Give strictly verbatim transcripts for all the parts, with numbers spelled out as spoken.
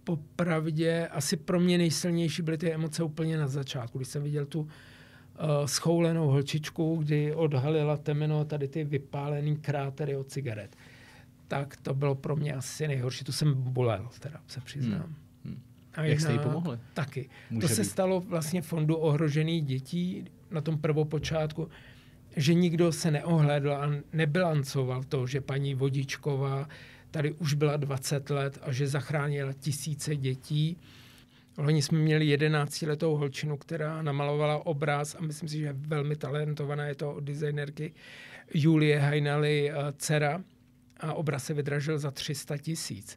popravdě asi pro mě nejsilnější byly ty emoce úplně na začátku, když jsem viděl tu uh, schoulenou holčičku, kdy odhalila temeno tady ty vypálený krátery od cigaret. Tak to bylo pro mě asi nejhorší. To jsem bolel, teda se přiznám. Hmm. Hmm. A jak jste jí pomohli? Taky. Může to se být. stalo vlastně Fondu ohrožených dětí na tom prvopočátku, že nikdo se neohlédl a nebilancoval to, že paní Vodičková tady už byla dvacet let a že zachránila tisíce dětí. Loni jsme měli jedenáctiletou holčinu, která namalovala obraz a myslím si, že je velmi talentovaná, je to od designerky Julie Hajnaly dcera a obraz se vydražil za tři sta tisíc.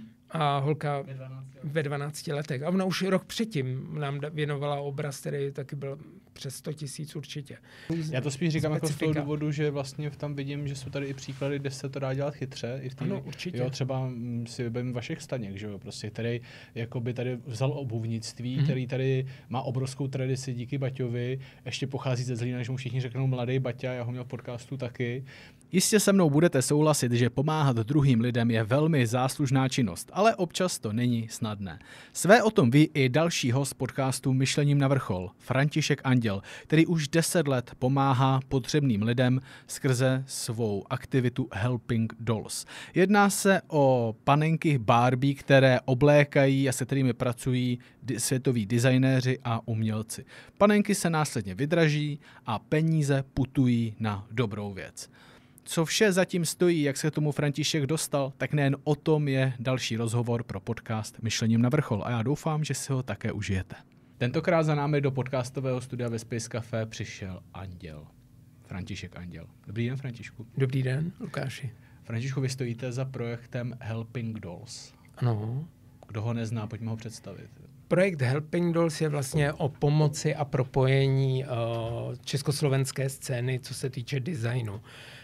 A holka ve dvanácti letech. A ona už rok předtím nám věnovala obraz, který taky byl přes sto tisíc určitě. Já to spíš říkám Specifika. jako z toho důvodu, že vlastně tam vidím, že jsou tady i příklady, kde se to dá dělat chytře. I v tý, ano, určitě. Jo, třeba si vybavím Vašek Staněk, že jo, prostě, který jakoby tady vzal obuvnictví, mm-hmm. který tady má obrovskou tradici díky Baťovi, ještě pochází ze Zlína, že mu všichni řeknou mladý Baťa, já ho měl v podcastu taky. Jistě se mnou budete souhlasit, že pomáhat druhým lidem je velmi záslužná činnost, ale občas to není snadné. Své o tom ví i další host podcastu Myšlením na vrchol, František Anděl, který už deset let pomáhá potřebným lidem skrze svou aktivitu Helping Dolls. Jedná se o panenky Barbie, které oblékají a se kterými pracují světoví designéři a umělci. Panenky se následně vydraží a peníze putují na dobrou věc. Co vše zatím stojí, jak se k tomu František dostal, tak nejen o tom je další rozhovor pro podcast Myšlením na vrchol a já doufám, že si ho také užijete. Tentokrát za námi do podcastového studia ve Space Café přišel Anděl. František Anděl. Dobrý den, Františku. Dobrý den, Lukáši. Františku, vy stojíte za projektem Helping Dolls. Ano. Kdo ho nezná, pojďme ho představit. Projekt Helping Dolls je vlastně o pomoci a propojení uh, československé scény, co se týče designu.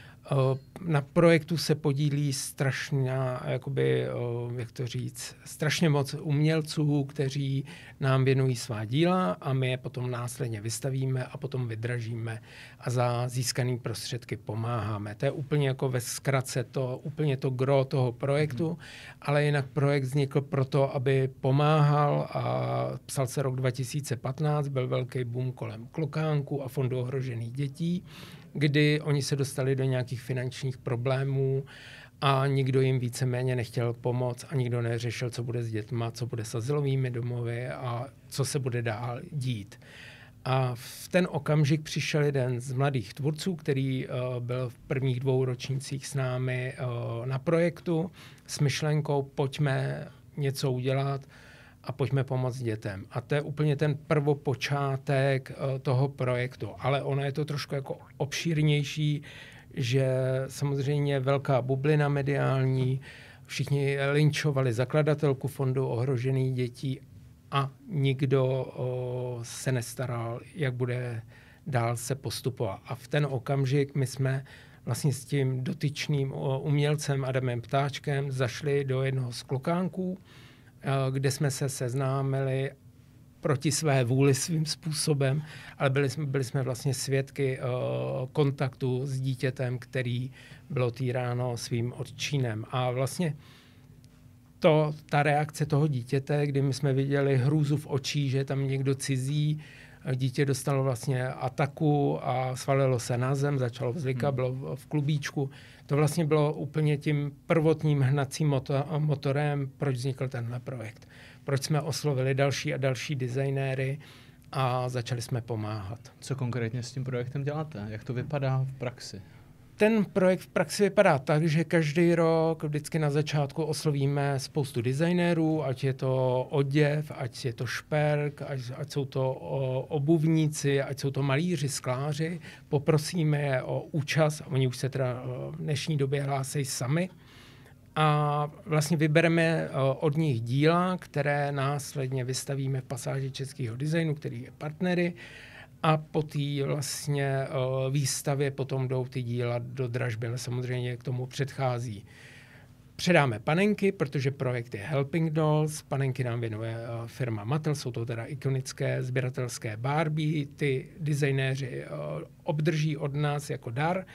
Na projektu se podílí strašná, jakoby, jak to říct, strašně moc umělců, kteří nám věnují svá díla a my je potom následně vystavíme a potom vydražíme a za získaný prostředky pomáháme. To je úplně jako ve zkratce to, úplně to gro toho projektu, ale jinak projekt vznikl proto, aby pomáhal a psal se rok dva tisíce patnáct, byl velký boom kolem Klokánku a Fondu ohrožených dětí, kdy oni se dostali do nějakých finančních problémů a nikdo jim víceméně nechtěl pomoct a nikdo neřešil, co bude s dětma, co bude s azylovými domovy a co se bude dál dít. A v ten okamžik přišel jeden z mladých tvůrců, který uh, byl v prvních dvou ročnících s námi uh, na projektu s myšlenkou, pojďme něco udělat a pojďme pomoct dětem. A to je úplně ten prvopočátek uh, toho projektu. Ale ono je to trošku jako obšírnější, že samozřejmě velká bublina mediální, všichni linčovali zakladatelku Fondu ohrožených dětí a nikdo o, se nestaral, jak bude dál se postupovat. A v ten okamžik my jsme vlastně s tím dotyčným o, umělcem Adamem Ptáčkem zašli do jednoho z Klokánků, o, kde jsme se seznámili proti své vůli svým způsobem, ale byli jsme, byli jsme vlastně svědky o, kontaktu s dítětem, který bylo týráno svým otčínem. A vlastně To, ta reakce toho dítěte, kdy my jsme viděli hrůzu v očích, že tam někdo cizí, dítě dostalo vlastně ataku a svalilo se na zem, začalo vzlikat, bylo v klubíčku. To vlastně bylo úplně tím prvotním hnacím motorem, proč vznikl tenhle projekt. Proč jsme oslovili další a další designéry a začali jsme pomáhat. Co konkrétně s tím projektem děláte? Jak to vypadá v praxi? Ten projekt v praxi vypadá tak, že každý rok vždycky na začátku oslovíme spoustu designérů, ať je to oděv, ať je to šperk, ať, ať jsou to o, obuvníci, ať jsou to malíři, skláři. Poprosíme je o účast, oni už se teda v dnešní době hlásí sami. A vlastně vybereme od nich díla, které následně vystavíme v pasáži českého designu, který je partnery. A po té vlastně uh, výstavě potom jdou ty díla do dražby, ale samozřejmě k tomu předchází. Předáme panenky, protože projekt je Helping Dolls. Panenky nám věnuje uh, firma Mattel, jsou to teda ikonické sběratelské Barbie. Ty designéři uh, obdrží od nás jako dar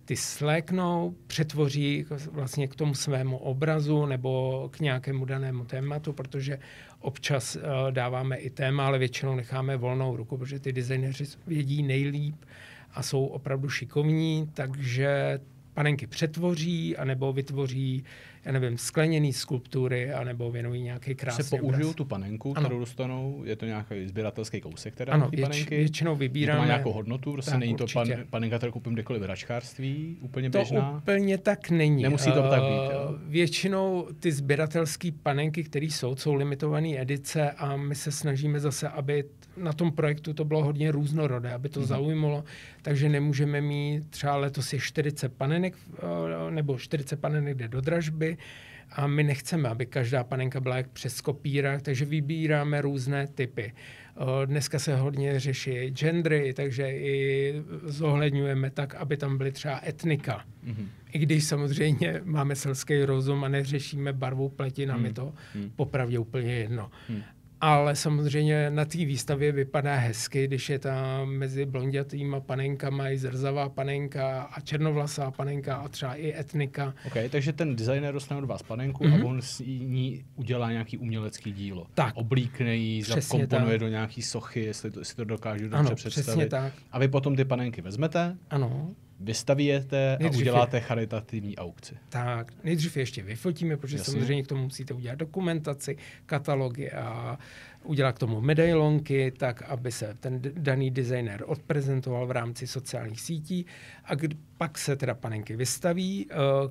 ty sléknou, přetvoří vlastně k tomu svému obrazu nebo k nějakému danému tématu, protože občas uh, dáváme i téma, ale většinou necháme volnou ruku, protože ty designéři vědí nejlíp a jsou opravdu šikovní, takže panenky přetvoří, anebo vytvoří, já nevím, skleněný skulptury, anebo věnují nějaký krásný se použijou obraz. tu panenku, ano. kterou dostanou, je to nějaký sběratelský kousek, teda ano, ty věč, panenky. většinou vybíráme. To má nějakou hodnotu, prostě tak, není to pan, určitě. panenka, kterou koupím kdekoliv v hračkářství, úplně To běžná. úplně tak není. Nemusí to uh, tak být, jo? Většinou ty sběratelské panenky, které jsou, jsou limitované edice a my se snažíme zase, aby na tom projektu to bylo hodně různorodé, aby to mm-hmm. zaujmulo, takže nemůžeme mít, třeba letos je čtyřicet panenek, uh, nebo čtyřicet panenek jde do dražby, a my nechceme, aby každá panenka byla jak přes kopírák, takže vybíráme různé typy. Dneska se hodně řeší gendry, takže i zohledňujeme tak, aby tam byly třeba etnika. Mm-hmm. I když samozřejmě máme selský rozum a neřešíme barvu pleti, nám mm. je to mm. popravdě úplně jedno. Mm. Ale samozřejmě na té výstavě vypadá hezky, když je tam mezi blondětýma panenkama i zrzavá panenka a černovlasá panenka a třeba i etnika. OK, takže ten designer dostane od vás panenku mm-hmm. a on s ní udělá nějaký umělecký dílo. Tak. Oblíkne ji, zakomponuje do nějaký sochy, jestli to, jestli to dokážu dobře ano, představit. Přesně tak. A vy potom ty panenky vezmete, ano. vystavíte Nejdřív a uděláte je. charitativní aukci. Tak, nejdřív ještě vyfotíme, protože Jasně. samozřejmě k tomu musíte udělat dokumentaci, katalogy a udělat k tomu medailonky, tak, aby se ten daný designer odprezentoval v rámci sociálních sítí a kdy, pak se teda panenky vystaví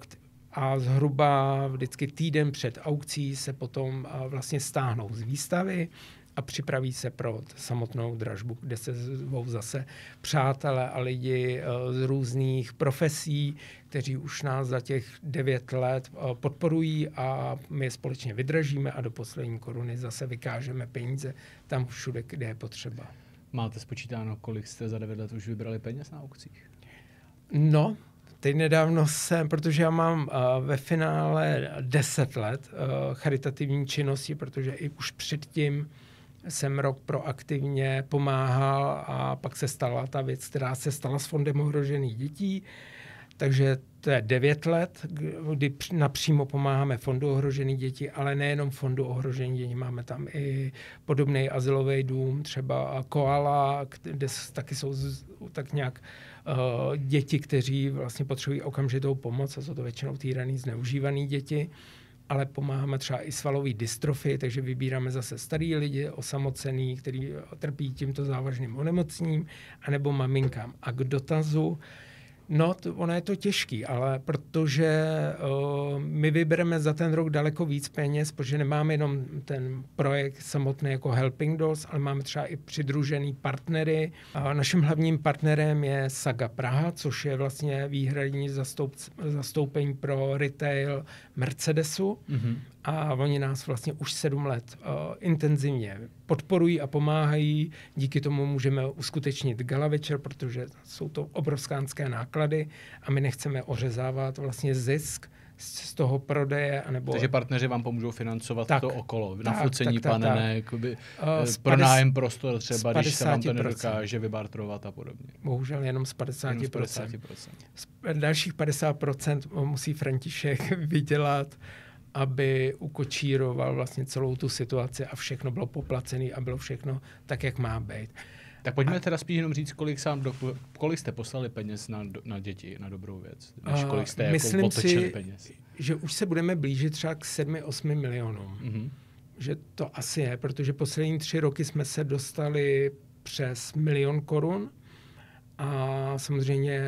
a zhruba vždycky týden před aukcí se potom vlastně stáhnou z výstavy a připraví se pro samotnou dražbu, kde se zvou zase přátelé a lidi z různých profesí, kteří už nás za těch devět let podporují a my je společně vydražíme a do poslední koruny zase vykážeme peníze tam všude, kde je potřeba. Máte spočítáno, kolik jste za devět let už vybrali peněz na aukcích? No, teď nedávno jsem, protože já mám uh, ve finále deset let uh, charitativní činnosti, protože i už předtím jsem rok proaktivně pomáhal a pak se stala ta věc, která se stala s Fondem ohrožených dětí. Takže to je devět let, kdy napřímo pomáháme Fondu ohrožených dětí, ale nejenom Fondu ohrožených dětí. Máme tam i podobný azylový dům, třeba Koala, kde taky jsou tak nějak uh, děti, kteří vlastně potřebují okamžitou pomoc a jsou to většinou týraný, zneužívaný děti. Ale pomáháme třeba i svalový dystrofii, takže vybíráme zase starý lidi, osamocený, který trpí tímto závažným onemocněním, anebo maminkám. A k dotazu, no, to, ono je to těžký, ale protože uh, my vybereme za ten rok daleko víc peněz, protože nemáme jenom ten projekt samotný jako Helping Dolls, ale máme třeba i přidružený partnery. A naším hlavním partnerem je Saga Praha, což je vlastně výhradní zastoup, zastoupení pro retail Mercedesu. Mm-hmm. A oni nás vlastně už sedm let uh, intenzivně podporují a pomáhají. Díky tomu můžeme uskutečnit gala večer, protože jsou to obrovskánské náklady a my nechceme ořezávat vlastně zisk z toho prodeje. Anebo... Takže partneři vám pomůžou financovat tak, to okolo, tak, nafocení tak, tak, panenek, tak. By, Uh, pronájem prostor třeba, když se vám to padesát procent nedokáže vybartrovat a podobně. Bohužel jenom z padesát procent. Jenom z padesát procent. Z dalších padesát procent musí František vydělat, aby ukočíroval vlastně celou tu situaci a všechno bylo poplacené a bylo všechno tak, jak má být. Tak pojďme a... teda spíš jenom říct, kolik, sám do, kolik jste poslali peněz na, na děti, na dobrou věc, než kolik jste jako myslím otočili si, peněz. Že už se budeme blížit třeba k sedmi osmi milionům. Mm-hmm. Že to asi je, protože poslední tři roky jsme se dostali přes milion korun a samozřejmě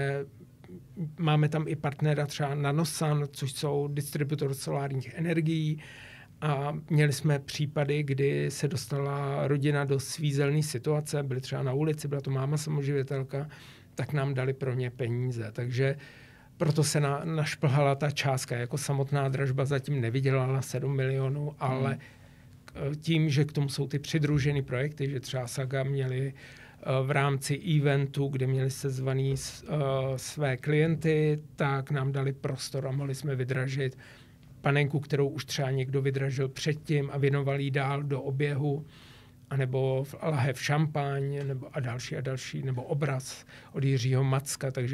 máme tam i partnera třeba Nanosan, což jsou distributor solárních energií a měli jsme případy, kdy se dostala rodina do svízelné situace, byli třeba na ulici, byla to máma samoživitelka, tak nám dali pro ně peníze. Takže proto se na, našplhala ta částka. Jako samotná dražba zatím nevydělala sedm milionů, ale hmm. tím, že k tomu jsou ty přidružené projekty, že třeba Saga měli v rámci eventu, kde měli sezvaný uh, své klienty, tak nám dali prostor a mohli jsme vydražit panenku, kterou už třeba někdo vydražil předtím a věnoval jí dál do oběhu, anebo lahev šampaň, nebo a další a další, nebo obraz od Jiřího Macka, takže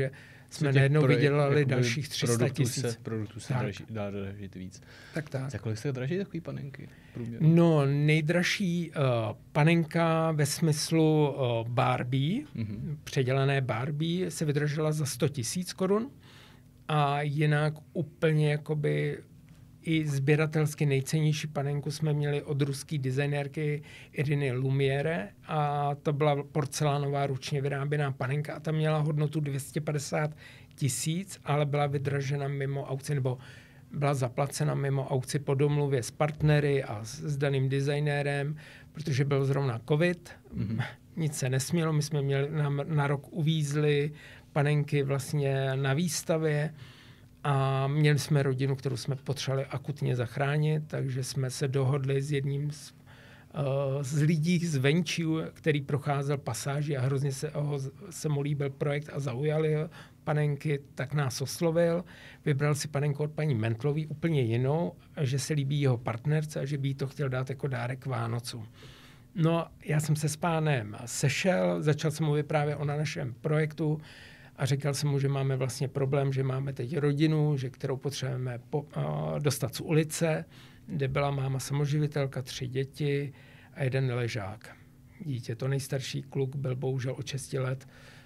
jsme najednou pro, vydělali dalších tři sta tisíc. Produktů se draží, dá dražit víc. Tak tak. Za kolik se draží takový panenky? Průměr? No, nejdražší uh, panenka ve smyslu uh, Barbie, mm-hmm. předělané Barbie, se vydržela za sto tisíc korun a jinak úplně jakoby i sběratelsky nejcennější panenku jsme měli od ruské designérky Iriny Lumiere a to byla porcelánová ručně vyráběná panenka a ta měla hodnotu dvě stě padesát tisíc, ale byla vydražena mimo aukci, nebo byla zaplacena mimo aukci po domluvě s partnery a s, s daným designérem, protože byl zrovna covid, mm-hmm. nic se nesmělo, my jsme měli na, na rok uvízli panenky vlastně na výstavě a měli jsme rodinu, kterou jsme potřebovali akutně zachránit, takže jsme se dohodli s jedním z, uh, z lidí zvenčí, který procházel pasáži a hrozně se, ho, se mu líbil projekt a zaujali panenky, tak nás oslovil. Vybral si panenku od paní Mentlový úplně jinou, že se líbí jeho partnerce a že by jí to chtěl dát jako dárek k Vánocům. No, já jsem se s pánem sešel, začal jsem mu vyprávět o našem projektu a říkal jsem mu, že máme vlastně problém, že máme teď rodinu, že kterou potřebujeme po, uh, dostat z ulice, kde byla máma samoživitelka, tři děti a jeden ležák. Dítě, to nejstarší kluk, byl bohužel od šesti let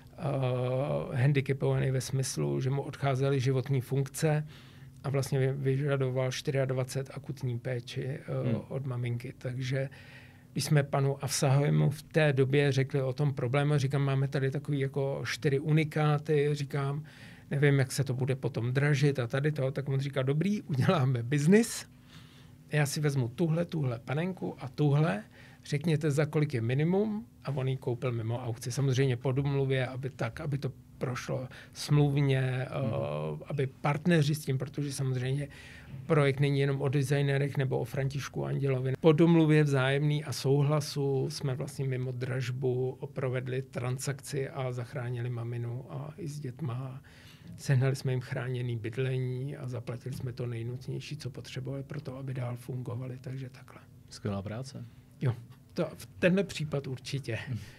uh, handicapovaný ve smyslu, že mu odcházely životní funkce a vlastně vyžadoval dvacet čtyři akutní péči uh, hmm. od maminky. Takže když jsme panu Avsahojemu v té době řekli o tom problému, říkám, máme tady takový jako čtyři unikáty, říkám, nevím, jak se to bude potom dražit a tady to, tak on říká, dobrý, uděláme biznis, já si vezmu tuhle, tuhle panenku a tuhle, řekněte, za kolik je minimum a on ji koupil mimo aukci. Samozřejmě po domluvě, aby tak, aby to prošlo smluvně, hmm. uh, aby partneři s tím, protože samozřejmě projekt není jenom o designérech nebo o Františku Andělovi. Po domluvě vzájemný a souhlasu jsme vlastně mimo dražbu provedli transakci a zachránili maminu a i s dětma. Sehnali jsme jim chráněný bydlení a zaplatili jsme to nejnutnější, co potřebovali pro to, aby dál fungovali. Takže takhle. Skvělá práce. Jo, to v tenhle případ určitě.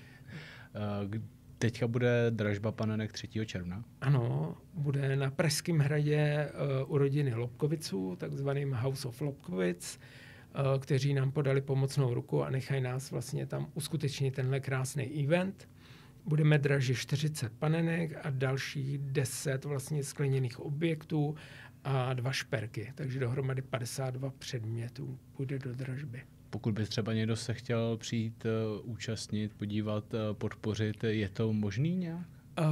Teďka bude dražba panenek třetího června. Ano, bude na Pražském hradě uh, u rodiny Lobkoviců, takzvaným House of Lobkovic, uh, kteří nám podali pomocnou ruku a nechají nás vlastně tam uskutečnit tenhle krásný event. Budeme dražit čtyřicet panenek a dalších deset vlastně skleněných objektů a dva šperky, takže dohromady padesát dva předmětů půjde do dražby. Pokud by třeba někdo se chtěl přijít, uh, účastnit, podívat, uh, podpořit, je to možný nějak? Uh,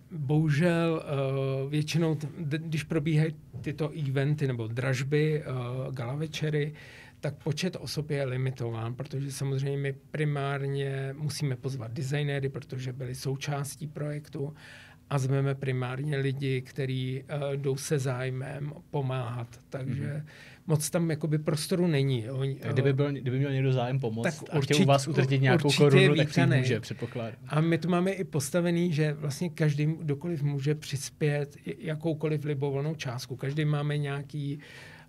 bohužel uh, většinou, t- d- když probíhají tyto eventy nebo dražby, uh, gala večery, tak počet osob je limitován, protože samozřejmě my primárně musíme pozvat designéry, protože byli součástí projektu a zveme primárně lidi, kteří uh, jdou se zájmem pomáhat. Takže mm-hmm. moc tam jakoby prostoru není. Oni, tak kdyby, byl, kdyby měl někdo zájem pomoct tak a určitě, chtěl u vás utratit nějakou korunu, tak si může, předpokládám. A my tu máme i postavený, že vlastně každý, kdokoliv může přispět jakoukoliv libovolnou částku. Každý máme nějaký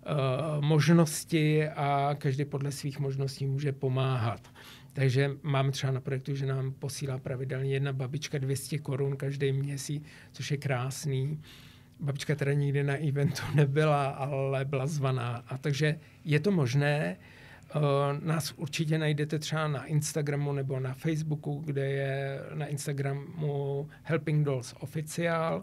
uh, možnosti a každý podle svých možností může pomáhat. Takže máme třeba na projektu, že nám posílá pravidelně jedna babička dvě stě korun každý měsíc, což je krásný. Babička teda nikdy na eventu nebyla, ale byla zvaná. A takže je to možné. Uh, nás určitě najdete třeba na Instagramu nebo na Facebooku, kde je na Instagramu Helping Dolls Official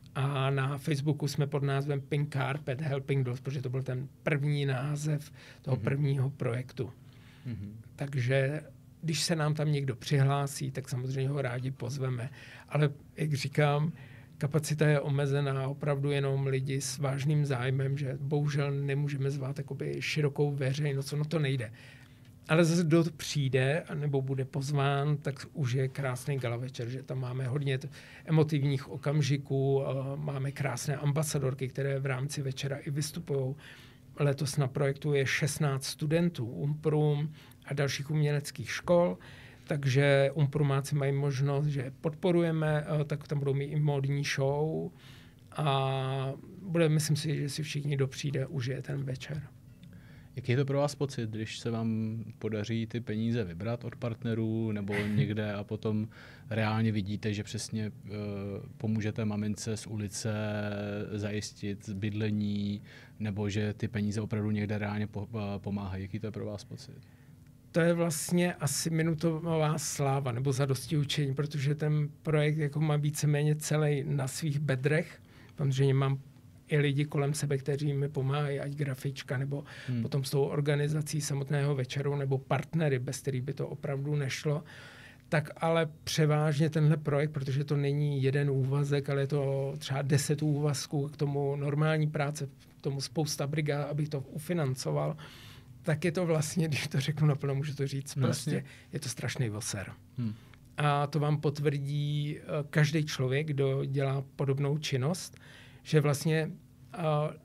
a na Facebooku jsme pod názvem Pink Carpet Helping Dolls, protože to byl ten první název toho mm-hmm. prvního projektu. Mm-hmm. Takže když se nám tam někdo přihlásí, tak samozřejmě ho rádi pozveme. Ale jak říkám, kapacita je omezená opravdu jenom lidi s vážným zájmem, že bohužel nemůžeme zvát jakoby širokou veřejnost, no to nejde. Ale zase kdo přijde nebo bude pozván, tak už je krásný gala večer, že tam máme hodně emotivních okamžiků, máme krásné ambasadorky, které v rámci večera i vystupují. Letos na projektu je šestnáct studentů Umprum a dalších uměleckých škol, takže Umprumáci mají možnost, že podporujeme, tak tam budou mít i módní show a bude, myslím si, že si všichni, kdo přijde, užije ten večer. Jaký je to pro vás pocit, když se vám podaří ty peníze vybrat od partnerů nebo někde a potom reálně vidíte, že přesně uh, pomůžete mamince z ulice zajistit bydlení nebo že ty peníze opravdu někde reálně po, uh, pomáhají? Jaký to je pro vás pocit? To je vlastně asi minutová sláva nebo zadostiučení, protože ten projekt jako má víceméně celý na svých bedrech. Samozřejmě mám i lidi kolem sebe, kteří mi pomáhají, ať grafička, nebo hmm. potom s tou organizací samotného večeru, nebo partnery, bez kterých by to opravdu nešlo. Tak ale převážně tenhle projekt, protože to není jeden úvazek, ale je to třeba deset úvazků, k tomu normální práce, k tomu spousta brigád, abych to ufinancoval, tak je to vlastně, když to řeknu naplno, můžu to říct, no, prostě jasně. Je to strašný voser. Hmm. A to vám potvrdí každý člověk, kdo dělá podobnou činnost, že vlastně uh,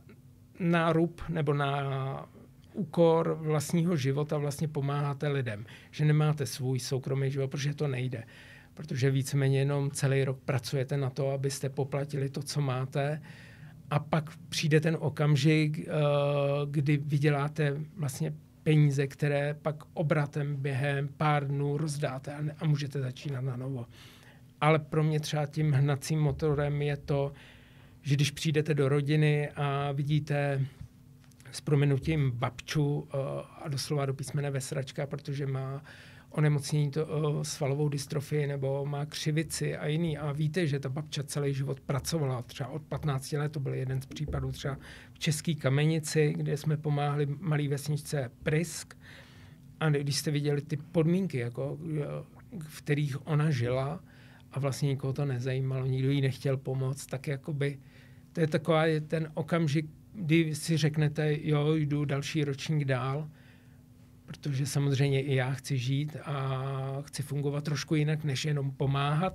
nárub nebo na úkor vlastního života vlastně pomáháte lidem. Že nemáte svůj soukromý život, protože to nejde. Protože víceméně jenom celý rok pracujete na to, abyste poplatili to, co máte. A pak přijde ten okamžik, uh, kdy vyděláte vlastně peníze, které pak obratem během pár dnů rozdáte a, ne- a můžete začínat na novo. Ale pro mě třeba tím hnacím motorem je to, že když přijdete do rodiny a vidíte s prominutím babču uh, a doslova do písmene vesračka, protože má onemocnění to, uh, svalovou dystrofii nebo má křivici a jiný. A víte, že ta babča celý život pracovala. Třeba od patnácti let, to byl jeden z případů třeba v České Kamenici, kde jsme pomáhali malý vesničce Prysk. A když jste viděli ty podmínky, jako, v kterých ona žila a vlastně nikoho to nezajímalo, nikdo jí nechtěl pomoct, tak jakoby to je taková je ten okamžik, kdy si řeknete, jo, jdu další ročník dál, protože samozřejmě i já chci žít a chci fungovat trošku jinak, než jenom pomáhat.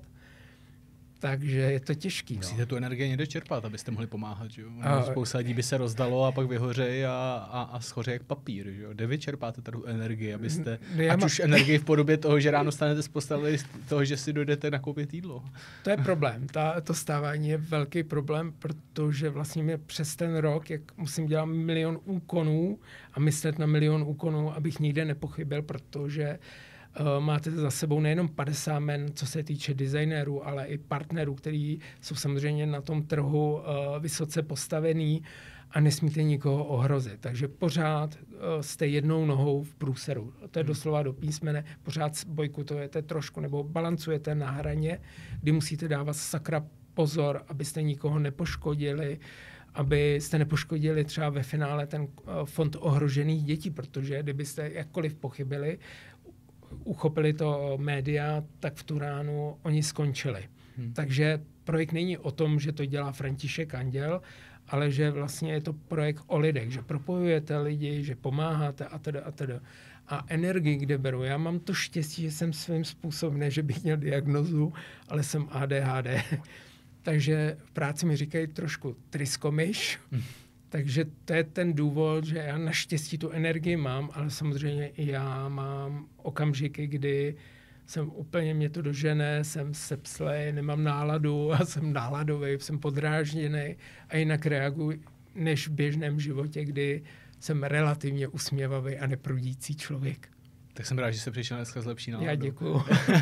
Takže je to těžký. No. Musíte tu energii někde čerpat, abyste mohli pomáhat. Že? A... Spousta lidí by se rozdalo a pak vyhořejí a, a, a schoří jak papír. Že? Kde vy čerpáte tu energii, abyste, no, ať má... už energii v podobě toho, že ráno stanete z postele, toho, že si dojdete nakoupit jídlo. To je problém. Ta, to stávání je velký problém, protože vlastně mě přes ten rok, jak musím dělat milion úkonů a myslet na milion úkonů, abych nikde nepochybil, protože Uh, máte za sebou nejenom padesát men, co se týče designérů, ale i partnerů, kteří jsou samozřejmě na tom trhu uh, vysoce postavení a nesmíte nikoho ohrozit. Takže pořád uh, jste jednou nohou v průseru. To je doslova do písmene. Pořád bojkotujete trošku nebo balancujete na hraně, kdy musíte dávat sakra pozor, abyste nikoho nepoškodili, abyste nepoškodili třeba ve finále ten uh, fond ohrožených dětí, protože kdybyste jakkoliv pochybili, uchopili to média, tak v tu ránu oni skončili. Hmm. Takže projekt není o tom, že to dělá František Anděl, ale že vlastně je to projekt o lidech, že propojujete lidi, že pomáháte a teda a teda. A energii, kde beru, já mám to štěstí, že jsem svým způsobem, ne, že bych měl diagnozu, ale jsem A D H D. Takže v práci mi říkají trošku tryskomyš. Hmm. Takže to je ten důvod, že já naštěstí tu energii mám, ale samozřejmě i já mám okamžiky, kdy jsem úplně, mě to dožene, jsem sepslej, nemám náladu a jsem náladový, jsem podrážděný a jinak reaguji než v běžném životě, kdy jsem relativně usměvavý a neprudící člověk. Tak jsem rád, že jsi přišel dneska s lepší náladou. Já děkuju.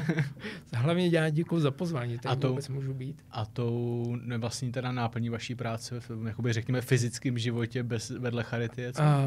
Hlavně já děkuju za pozvání, tak to, vůbec můžu být. A tou vlastně teda náplní vaší práce v, jakoby řekněme, fyzickém životě bez, vedle charity je co? Uh,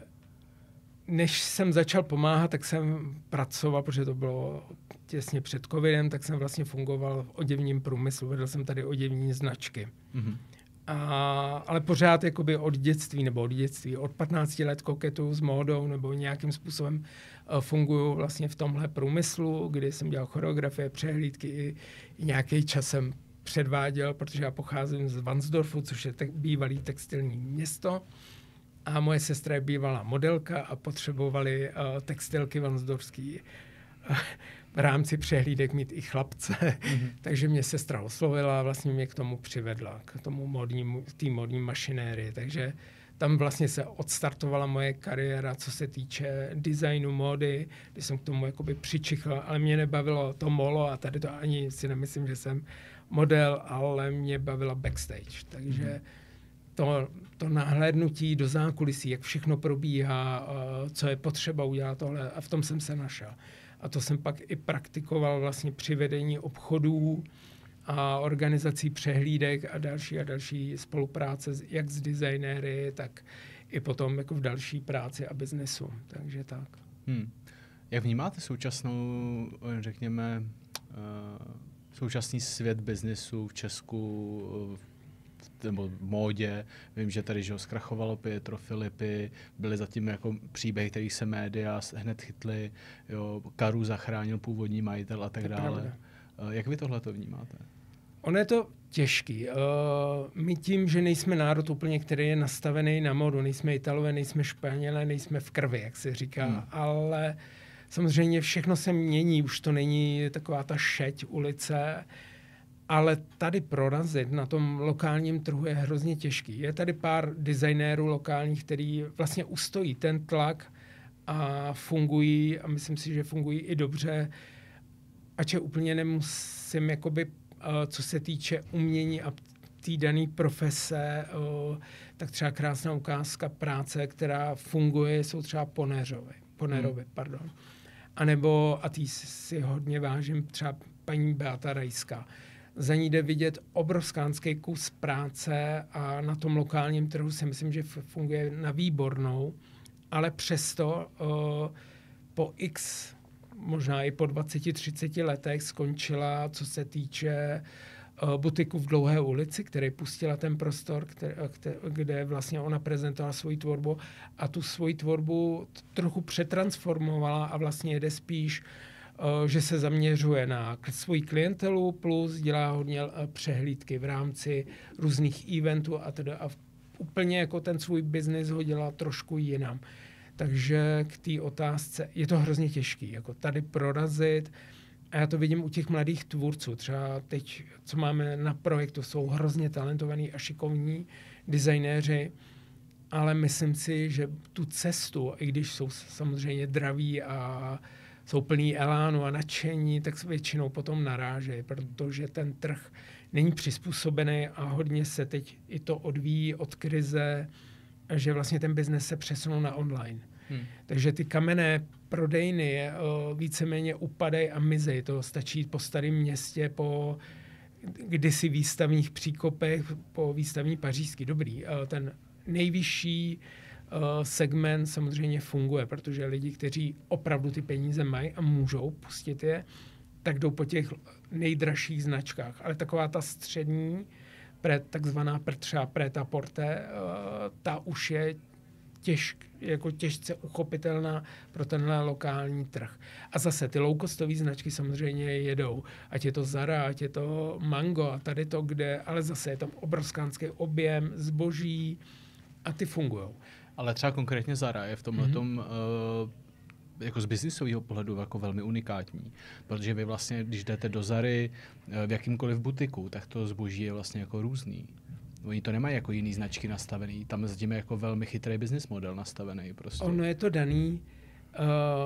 než jsem začal pomáhat, tak jsem pracoval, protože to bylo těsně před covidem, tak jsem vlastně fungoval v oděvním průmyslu, vedl jsem tady oděvní značky. Mm-hmm. A, ale pořád jakoby od dětství, nebo od dětství, od patnácti let koketuju s módou, nebo nějakým způsobem uh, funguju vlastně v tomhle průmyslu, kdy jsem dělal choreografie, přehlídky, i, i nějaký čas jsem předváděl, protože já pocházím z Varnsdorfu, což je te- bývalý textilní město. A moje sestra je bývalá modelka a potřebovali uh, textilky varnsdorský uh, v rámci přehlídek mít i chlapce. Mm-hmm. Takže mě sestra oslovila a vlastně mě k tomu přivedla, k tomu modnímu, té modní mašinérii. Takže tam vlastně se odstartovala moje kariéra, co se týče designu módy, kdy jsem k tomu jakoby přičichl, ale mě nebavilo to molo a tady to ani si nemyslím, že jsem model, ale mě bavila backstage. Takže mm-hmm. to, to nahlédnutí do zákulisí, jak všechno probíhá, co je potřeba udělat tohle. A v tom jsem se našel. A to jsem pak i praktikoval vlastně při vedení obchodů a organizací přehlídek a další a další spolupráce, jak s designéry, tak i potom jako v další práci a biznesu. Takže tak. Hmm. Jak vnímáte současnou, řekněme, současný svět biznesu v Česku, nebo v módě? Vím, že tady že zkrachovalo Pietro Filippi, byly zatím jako příběhy, který se média hned chytly, jo, Karu zachránil původní majitel a tak dále. Pravda. Jak vy tohle to vnímáte? Ono je to těžký. My tím, že nejsme národ úplně, který je nastavený na modu, nejsme Italové, nejsme Španělé, nejsme v krvi, jak se říká, hmm. ale samozřejmě všechno se mění, už to není taková ta šeť ulice, ale tady prorazit na tom lokálním trhu je hrozně těžký. Je tady pár designérů lokálních, který vlastně ustojí ten tlak a fungují, a myslím si, že fungují i dobře, ač je úplně nemusím, jakoby, co se týče umění a té dané profese, tak třeba krásná ukázka práce, která funguje, jsou třeba Ponerovi, Ponerovi, hmm. pardon. A nebo, a tý si hodně vážím, třeba paní Beata Rajská. Za ní jde vidět obrovskánský kus práce a na tom lokálním trhu si myslím, že funguje na výbornou, ale přesto uh, po x, možná i po dvaceti třiceti letech skončila, co se týče uh, butiku v Dlouhé ulici, který pustila ten prostor, který, který, kde vlastně ona prezentovala svoji tvorbu a tu svoji tvorbu trochu přetransformovala a vlastně jde spíš že se zaměřuje na svoji klientelu plus dělá hodně přehlídky v rámci různých eventů a teda a úplně jako ten svůj biznis ho dělá trošku jinam. Takže k té otázce je to hrozně těžký, jako tady prorazit a já to vidím u těch mladých tvůrců. Třeba teď, co máme na projektu, jsou hrozně talentovaní a šikovní designéři, ale myslím si, že tu cestu, i když jsou samozřejmě draví a jsou plný elánu a nadšení, tak většinou potom narážejí, protože ten trh není přizpůsobený a hodně se teď i to odvíjí od krize, že vlastně ten biznes se přesunul na online. Hmm. Takže ty kamenné prodejny uh, víceméně upadají a mizej. To stačí po starém městě, po kdysi výstavních příkopech, po výstavní pařížský. Dobrý. Uh, ten nejvyšší segment samozřejmě funguje, protože lidi, kteří opravdu ty peníze mají a můžou pustit je, tak jdou po těch nejdražších značkách. Ale taková ta střední, takzvaná třeba prêt-à-porter, ta už je těž, jako těžce uchopitelná pro tenhle lokální trh. A zase ty low-costové značky samozřejmě jedou. Ať je to Zara, ať je to Mango a tady to kde, ale zase je tam obrovskánský objem zboží a ty fungujou. Ale třeba konkrétně Zara je v tomhletom mm-hmm. uh, jako z biznisového pohledu jako velmi unikátní, protože vy vlastně, když jdete do Zary uh, v jakýmkoliv butiku, tak to zboží je vlastně jako různý. Oni to nemají jako jiný značky nastavený, tam zatím je jako velmi chytrý business model nastavený prostě. Ono je to daný, uh,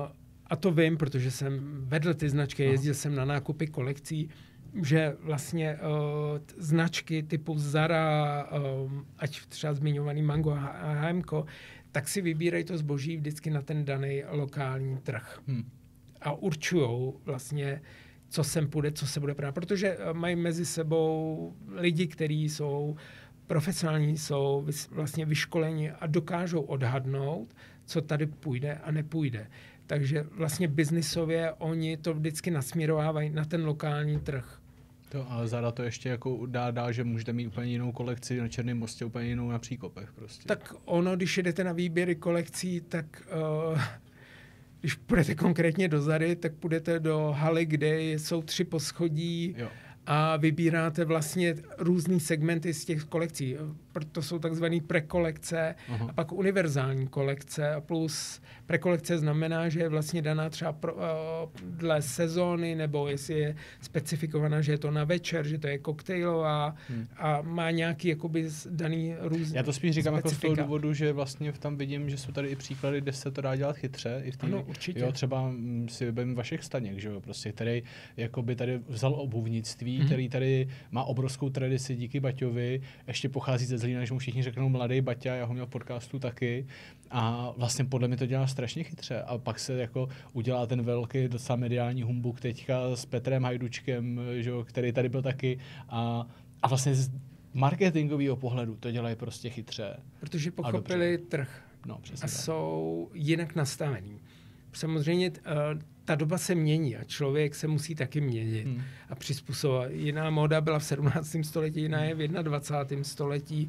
a to vím, protože jsem vedl ty značky, Aha. jezdil jsem na nákupy kolekcí, že vlastně uh, značky typu Zara, uh, ať třeba zmiňovaný Mango a H M ko, tak si vybírají to zboží vždycky na ten daný lokální trh. Hmm. A určujou vlastně, co sem půjde, co se bude právě, protože mají mezi sebou lidi, kteří jsou profesionální, jsou vlastně vyškoleni a dokážou odhadnout, co tady půjde a nepůjde. Takže vlastně biznisově oni to vždycky nasměrovávají na ten lokální trh. To, ale Zara to ještě jako dá dál, že můžete mít úplně jinou kolekci na Černém mostě, úplně jinou na Příkopech prostě. Tak ono, když jdete na výběry kolekcí, tak uh, když půjdete konkrétně do Zary, tak půjdete do haly, kde jsou tři poschodí jo. a vybíráte vlastně různý segmenty z těch kolekcí. Proto jsou takzvané prekolekce Aha. a pak univerzální kolekce. A plus prekolekce znamená, že je vlastně daná třeba pro, uh, dle sezóny, nebo jestli je specifikovaná, že je to na večer, že to je koktejlová hmm. a má nějaký jakoby daný různý. Já to spíš říkám jako z toho důvodu, že vlastně tam vidím, že jsou tady i příklady, kde se to dá dělat chytře. I v tý, ano, určitě. Jo, třeba si vybavím Vašek Staněk, že jo, prostě, který jakoby tady vzal obuvnictví, loveství, mm-hmm. který tady má obrovskou tradici díky Baťovi, ještě pochází ze Zlína, že mu všichni řeknou mladý Baťa, já ho měl v podcastu taky. A vlastně podle mě to dělá strašně chytře. A pak se jako udělá ten velký docela mediální humbuk teďka s Petrem Hajdučkem, že, který tady byl taky. A, a vlastně z marketingového pohledu to dělají prostě chytře. Protože pochopili trh no, přesně a tak. jsou jinak nastavení. Samozřejmě ta doba se mění a člověk se musí taky měnit hmm. a přizpůsobovat. Jiná móda byla v sedmnáctém století, jiná je v dvacátém prvním století.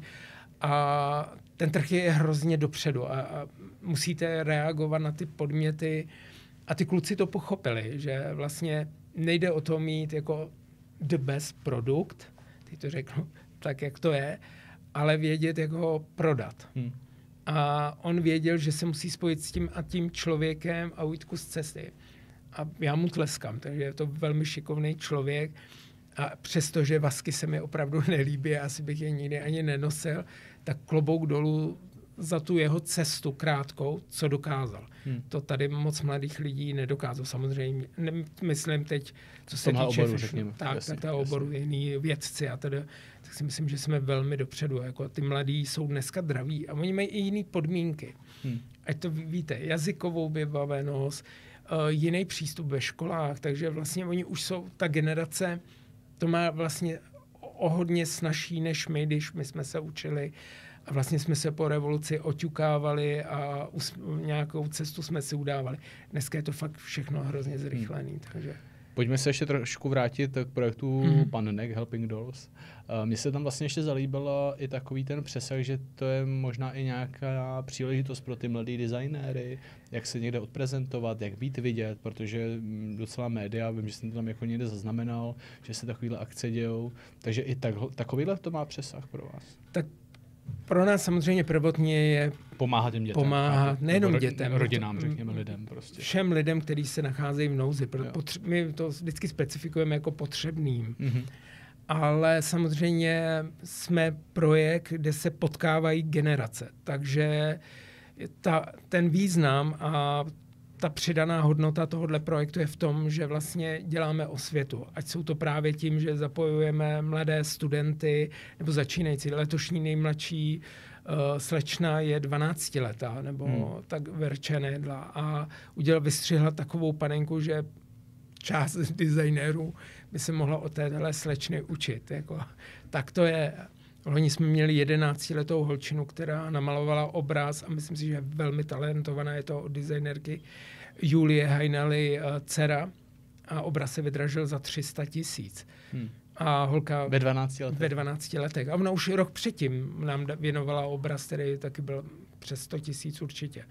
A ten trh je hrozně dopředu a, a musíte reagovat na ty podměty. A ty kluci to pochopili, že vlastně nejde o to mít jako the best produkt, teď to řeknu tak, jak to je, ale vědět, jak ho prodat. Hmm. A on věděl, že se musí spojit s tím a tím člověkem a ujít kus cesty. A já mu tleskám, takže je to velmi šikovný člověk. A přestože vasky se mi opravdu nelíbí, asi bych je nikdy ani nenosil, tak klobouk dolů za tu jeho cestu krátkou, co dokázal. Hmm. To tady moc mladých lidí nedokázal. Samozřejmě, ne, myslím teď, co se týče oboru, fashion, řekněme, tak, jasně, tak ta oboru jiný vědci a tedy, tak si myslím, že jsme velmi dopředu. Jako ty mladí jsou dneska draví a oni mají i jiné podmínky. Hmm. Ať to víte, jazykovou vybavenost, uh, jiný přístup ve školách, takže vlastně oni už jsou, ta generace, to má vlastně o hodně snažší než my, když my jsme se učili a vlastně jsme se po revoluci oťukávali a us, nějakou cestu jsme si udávali. Dneska je to fakt všechno hrozně zrychlený, hmm. takže... Pojďme se ještě trošku vrátit k projektu mm. Pannek Helping Dolls. Mně se tam vlastně ještě zalíbilo i takový ten přesah, že to je možná i nějaká příležitost pro ty mladý designéry, jak se někde odprezentovat, jak být vidět, protože docela média, vím, že jsem to tam jako někde zaznamenal, že se takovýhle akce dějou, takže i tak, takovýhle to má přesah pro vás. Tak pro nás samozřejmě prvotně je pomáhat těm dětem. Pomáhat nejenom dětem. Rodinám, řekněme, lidem prostě. Všem lidem, kteří se nacházejí v nouzi. Potře- my to vždycky specifikujeme jako potřebným. Mm-hmm. Ale samozřejmě jsme projekt, kde se potkávají generace. Takže ta, ten význam a ta přidaná hodnota tohohle projektu je v tom, že vlastně děláme osvětu. Ať jsou to právě tím, že zapojujeme mladé studenty nebo začínající. Letošní nejmladší uh, slečna je dvanáctiletá nebo hmm. tak verčenedla a udělal, vystřihla takovou panenku, že část designérů by se mohla od téhle slečny učit. Jako, tak to je. Loni jsme měli jedenáctiletou holčinu, která namalovala obraz a myslím si, že je velmi talentovaná. Je to od designérky Julie Hajnaly dcera a obraz se vydražil za tři sta tisíc. Hmm. A holka ve dvanácti letech. Ve dvanácti letech. A ona už rok předtím nám věnovala obraz, který taky byl přes sto tisíc určitě.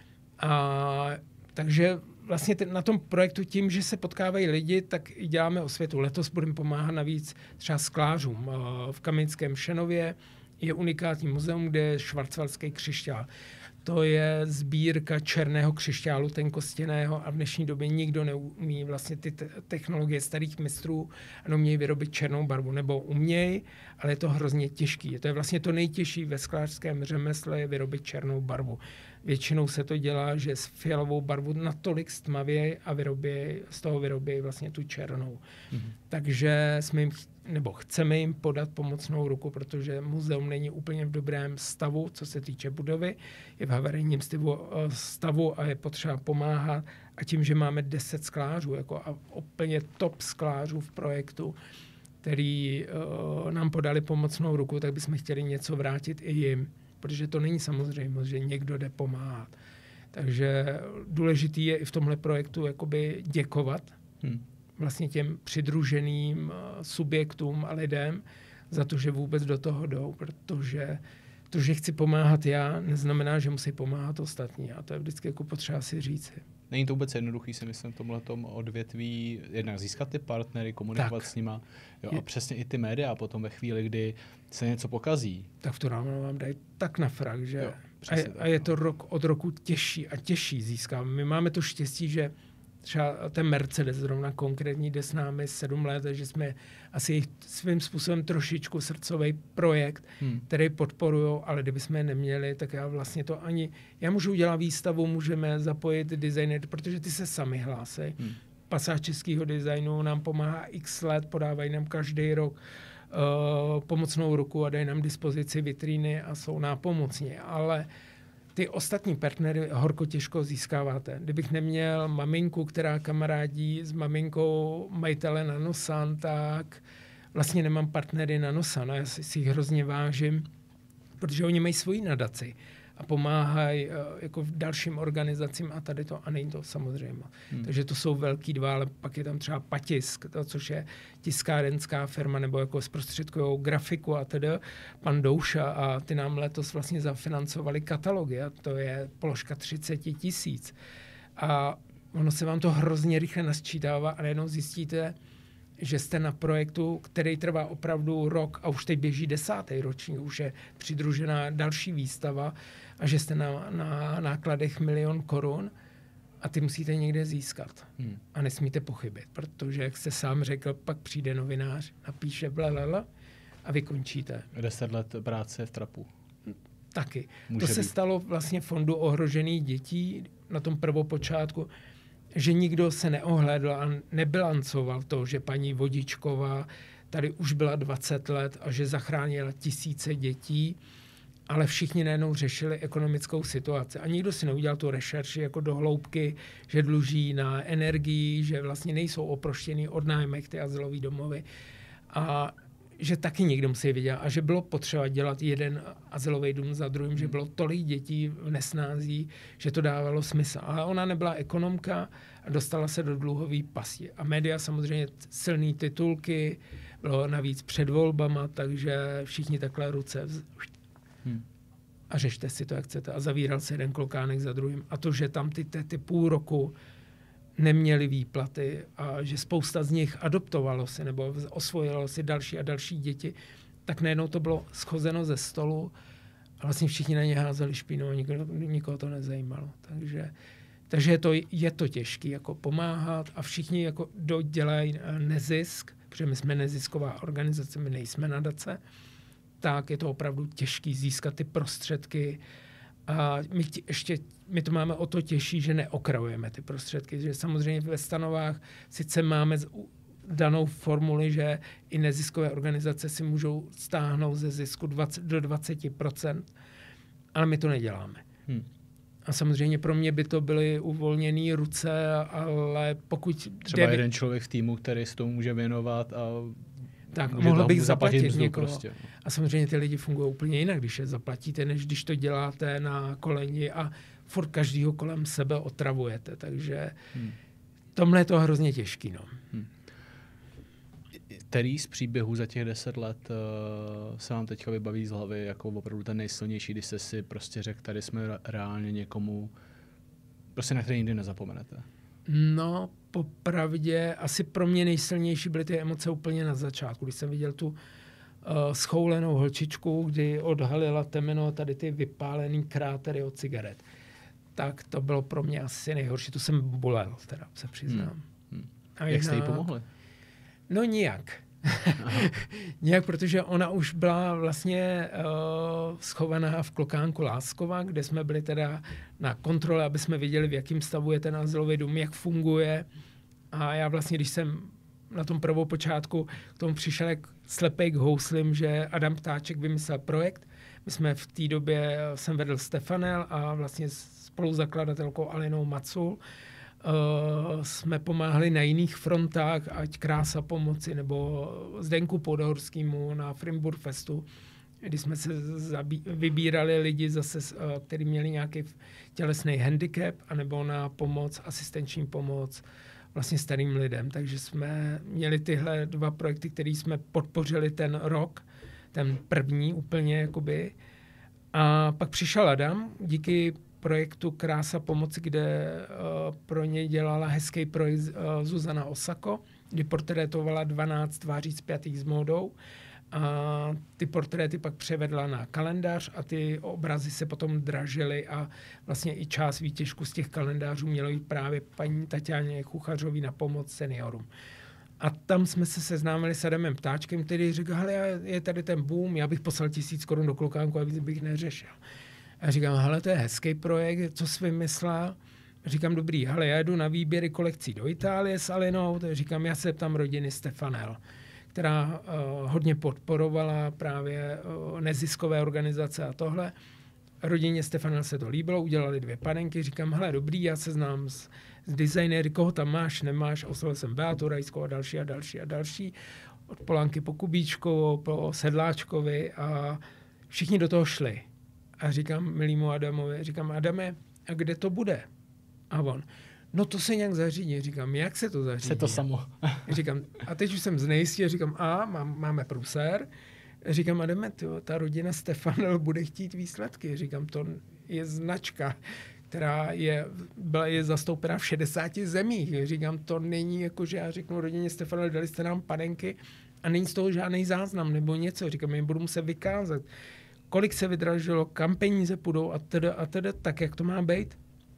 A takže vlastně ten, na tom projektu tím, že se potkávají lidi, tak i děláme osvětu. Letos budeme pomáhat navíc třeba sklářům. V Kamenickém Šenově je unikátní muzeum, kde je švarcvaldský křišťál. To je sbírka černého křišťálu tenkostěného a v dnešní době nikdo neumí vlastně ty te- technologie starých mistrů a neumějí vyrobit černou barvu. Nebo umějí, ale je to hrozně těžký. To je vlastně to nejtěžší ve sklářském řemesle je vyrobit černou barvu. Většinou se to dělá, že s fialovou barvu natolik stmavějí a vyrobí, z toho vyrobí vlastně tu černou. Mm-hmm. Takže jsme jim, nebo chceme jim podat pomocnou ruku, protože muzeum není úplně v dobrém stavu, co se týče budovy. Je v havarijním stavu a je potřeba pomáhat. A tím, že máme deset sklářů, jako a úplně top sklářů v projektu, který uh, nám podali pomocnou ruku, tak bychom chtěli něco vrátit i jim. Protože to není samozřejmost, že někdo jde pomáhat. Takže důležitý je i v tomhle projektu jakoby děkovat hmm. vlastně těm přidruženým subjektům a lidem za to, že vůbec do toho jdou, protože to, že chci pomáhat já, neznamená, že musí pomáhat ostatní. A to je vždycky jako potřeba si říci. Není to vůbec jednoduchý, si myslím, v tomhletom odvětví jednak získat ty partnery, komunikovat tak. s nima. Jo, a přesně i ty média potom ve chvíli, kdy se něco pokazí. Tak v to ráno vám dají tak na frak, že... Jo, a, je, tak, a je to rok od roku těžší a těžší získáme. My máme to štěstí, že třeba ten Mercedes zrovna konkrétní jde s námi sedm let, že jsme asi svým způsobem trošičku srdcový projekt, hmm. který podporují, ale kdybychom je neměli, tak já vlastně to ani... Já můžu udělat výstavu, můžeme zapojit designery, protože ty se sami hlásí. Hmm. pasáž českého designu nám pomáhá x let, podávají nám každý rok uh, pomocnou ruku a dají nám dispozici vitríny a jsou nápomocní. Ale ty ostatní partnery horko těžko získáváte. Kdybych neměl maminku, která kamarádí s maminkou majitele Nanosan, tak vlastně nemám partnery Nanosan. Já si, si jich hrozně vážím, protože oni mají svoji nadaci a pomáhají uh, jako v dalším organizacím a tady to, a není to samozřejmě. Hmm. Takže to jsou velký dva, ale pak je tam třeba Patisk, to, což je tiskárenská firma, nebo jako zprostředkujou grafiku a tedy pan Douša, a ty nám letos vlastně zafinancovali katalogy a to je položka třicet tisíc. A ono se vám to hrozně rychle nasčítává a najednou zjistíte, že jste na projektu, který trvá opravdu rok a už teď běží desátý ročník, už je přidružená další výstava a že jste na, na nákladech milion korun a ty musíte někde získat. Hmm. A nesmíte pochybit, protože, jak jste sám řekl, pak přijde novinář, napíše blablabla a vy končíte. Deset let práce v trapu. Taky. Může to se být. stalo vlastně Fondu ohrožených dětí na tom prvopočátku, že nikdo se neohlédl a nebilancoval to, že paní Vodičková tady už byla dvacet let a že zachránila tisíce dětí, ale všichni najednou řešili ekonomickou situaci. A nikdo si neudělal tu rešerši jako do hloubky, že dluží na energii, že vlastně nejsou oproštěný od nájmek ty azylový domovy. A že taky někdo musí vědět. A že bylo potřeba dělat jeden azylový dům za druhým, hmm. že bylo tolik dětí v nesnází, že to dávalo smysl. Ale ona nebyla ekonomka a dostala se do dluhový pasti. A média samozřejmě silný titulky, bylo navíc před volbama, takže všichni takhle ruce vz... hmm. a řešte si to, jak chcete. A zavíral se jeden klokánek za druhým. A to, že tam ty, ty, ty půl roku neměli výplaty a že spousta z nich adoptovalo si nebo osvojilo si další a další děti, tak najednou to bylo schozeno ze stolu a vlastně všichni na ně házeli špínu a nikoho, nikoho to nezajímalo. Takže, takže je to, je to těžké jako pomáhat a všichni jako dodělají nezisk, protože my jsme nezisková organizace, my nejsme nadace, tak je to opravdu těžké získat ty prostředky. A my tě, ještě my to máme o to těžší, že neokrajujeme ty prostředky. Že samozřejmě ve stanovách sice máme danou formuli, že i neziskové organizace si můžou stáhnout ze zisku dvacet do dvacet procent, ale my to neděláme. Hmm. A samozřejmě pro mě by to byly uvolněné ruce, ale pokud... Třeba devi... jeden člověk v týmu, který se tomu může věnovat a tak mohla bych zaplatit někoho. Prostě. A samozřejmě ty lidi fungují úplně jinak, když je zaplatíte, než když to děláte na koleni a furt každýho kolem sebe otravujete. Takže hmm. tomhle je to hrozně těžký. No. Hmm. Který z příběhů za těch deset let uh, se vám teďka vybaví z hlavy jako opravdu ten nejsilnější, když jste si prostě řekl, tady jsme reálně někomu, prostě na který nikdy nezapomenete? No, popravdě, asi pro mě nejsilnější byly ty emoce úplně na začátku, když jsem viděl tu uh, schoulenou holčičku, kdy odhalila temeno tady ty vypálený krátery od cigaret. Tak to bylo pro mě asi nejhorší. To jsem bolel, teda se přiznám. Hmm. Hmm. A jak jste jí pomohli? No nijak. Nijak, protože ona už byla vlastně uh, schovaná v klokánku Láskova, kde jsme byli teda na kontrole, aby jsme viděli, v jakém stavu je ten azylový dům, jak funguje. A já vlastně, když jsem na tom prvopočátku k tomu přišel jak slepej k houslim, že Adam Ptáček vymyslel projekt. My jsme v té době, jsem vedl Stefanel a vlastně spoluzakladatelkou Alinou Macul, Uh, jsme pomáhali na jiných frontách, ať Krása pomoci, nebo Zdenku Podhorskému na Frimburg Festu, kdy jsme se zabí- vybírali lidi zase, uh, kteří měli nějaký tělesný handicap, anebo na pomoc, asistenční pomoc vlastně starým lidem. Takže jsme měli tyhle dva projekty, které jsme podpořili ten rok, ten první úplně jakoby. A pak přišel Adam, díky projektu Krása pomoci, kde uh, pro něj dělala hezký projekt uh, Zuzana Osako, kdy portrétovala dvanáct tváří spjatých s módou. A ty portréty pak převedla na kalendář a ty obrazy se potom dražily a vlastně i část výtěžku z těch kalendářů mělo jít právě paní Tatianě Kuchařový na pomoc seniorům. A tam jsme se seznámili s Adamem Ptáčkem, který říkal, hele, je tady ten boom, já bych poslal tisíc korun do klokánku a víc bych neřešil. A říkám, hele, to je hezký projekt, co jsi vymyslel. Říkám, dobrý, hele, já jdu na výběry kolekcí do Itálie s Alinou, tak říkám, já se tam rodiny Stefanel, která uh, hodně podporovala právě uh, neziskové organizace a tohle. Rodině Stefanel se to líbilo, udělali dvě panenky, říkám, hele, dobrý, já se znám s, s designéry, koho tam máš, nemáš, oslovil jsem Beatu Rajskou a další a další a další, od Polánky po Kubíčkovou, po Sedláčkovi a všichni do toho šli. A říkám milýmu Adamovi, říkám, Adame, a kde to bude? A on, no to se nějak zařídí. Říkám, jak se to zařídí? Se to samo. Říkám, a teď už jsem znejistě, říkám, a mám, máme prusér. Říkám, Adame, tyjo, ta rodina Stefanel bude chtít výsledky. Říkám, to je značka, která je, byla, je zastoupena v šedesáti zemích. Říkám, to není jako, že já řeknu rodině Stefanel, dali jste nám panenky a není z toho žádný záznam nebo něco. Říkám, jim budu muset vykázat, kolik se vydražilo, kam peníze půjdou a teda, a teda, tak jak to má být.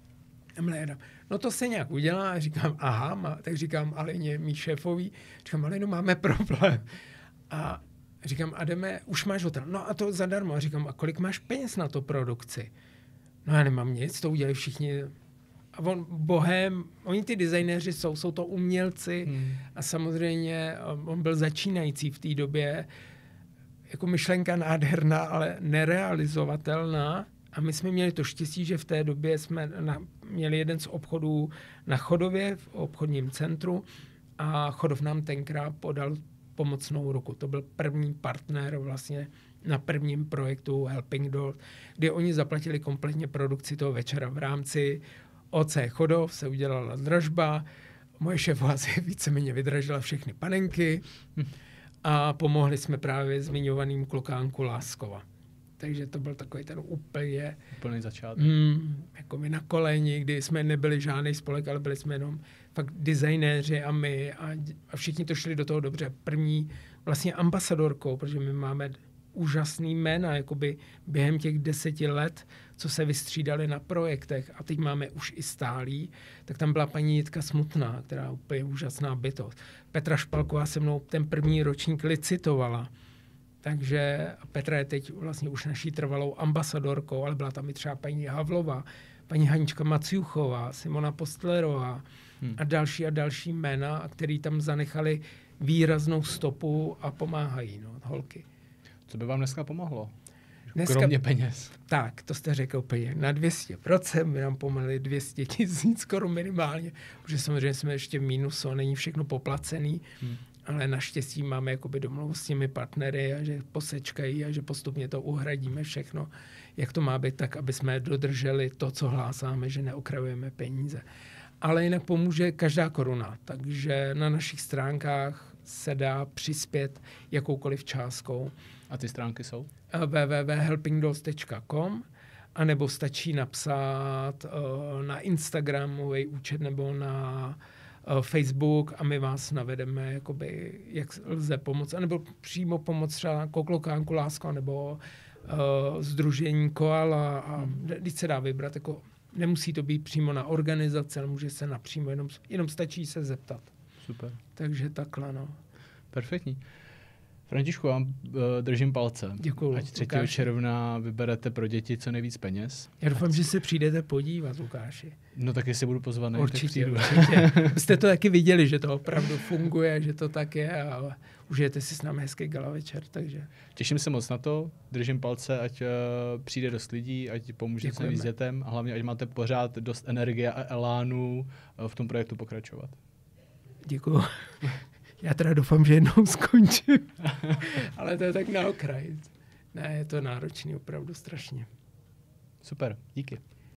No to se nějak udělá a říkám, aha, má, tak říkám Alině, mý šéfový, říkám, Alino, máme problém. A říkám, Adame, už máš hotel. No a to zadarmo. A říkám, a kolik máš peněz na to produkci? No já nemám nic, to udělají všichni. A on, bohem, oni ty designéři jsou, jsou to umělci hmm. a samozřejmě on byl začínající v té době, jako myšlenka nádherná, ale nerealizovatelná. A my jsme měli to štěstí, že v té době jsme na, měli jeden z obchodů na Chodově, v obchodním centru a Chodov nám tenkrát podal pomocnou ruku. To byl první partner vlastně na prvním projektu Helping Doll, kdy oni zaplatili kompletně produkci toho večera. V rámci O C Chodov se udělala dražba, moje šéfová si víceméně vydražila všechny panenky a pomohli jsme právě zmiňovaným klukánku Láskova. Takže to byl takový ten úplně... Úplný začátek. Mm, jako my na koleni, kdy jsme nebyli žádný spolek, ale byli jsme jenom fakt designéři a my a, a všichni to šli do toho dobře. První vlastně ambasadorkou, protože my máme úžasný jména, jakoby během těch deseti let, co se vystřídali na projektech a teď máme už i stálý, tak tam byla paní Jitka Smutná, která je úplně úžasná bytost. Petra Špalková se mnou ten první ročník licitovala. Takže Petra je teď vlastně už naší trvalou ambasadorkou, ale byla tam i třeba paní Havlová, paní Hanička Maciuchová, Simona Postlerová hmm. a další a další jména, který tam zanechali výraznou stopu a pomáhají, no, holky. Co by vám dneska pomohlo? Dneska, kromě peněz. Tak, to jste řekl úplně na dvě stě procent, by nám pomohli dvě stě tisíc korun minimálně, protože samozřejmě jsme ještě v mínusu a není všechno poplacený. Hmm. Ale naštěstí máme jakoby domluvu s těmi partnery a že posečkají a že postupně to uhradíme všechno, jak to má být tak, aby jsme dodrželi to, co hlásáme, že neokrajujeme peníze. Ale jinak pomůže každá koruna, takže na našich stránkách se dá přispět jakoukoliv částkou. A ty stránky jsou? w w w tečka helping dolls tečka com a nebo stačí napsat uh, na Instagramový účet nebo na Facebook a my vás navedeme, jakoby, jak lze pomoct, anebo přímo pomoct třeba Koklokánku Lásko, nebo uh, Sdružení Koala a když se dá vybrat, jako nemusí to být přímo na organizaci, ale může se napřímo, jenom, jenom stačí se zeptat. Super. Takže takhle, no. Perfektní. Františku, vám uh, držím palce. Děkuju. Ať třetího června vyberete pro děti co nejvíc peněz. Já doufám, Ať... že se přijdete podívat, Lukáši. No tak jestli budu pozvaný, určitě, tak určitě. Jste to taky viděli, že to opravdu funguje, že to tak je a užijete si s námi hezký gala večer, takže... Těším se moc na to, držím palce, ať uh, přijde dost lidí, ať pomůže se víc dětem a hlavně, ať máte pořád dost energie a elánu uh, v tom projektu pokračovat. Děkuju. Já teda doufám, že jednou skončím, ale to je tak na okraji. Ne, je to náročný opravdu strašně. Super, díky.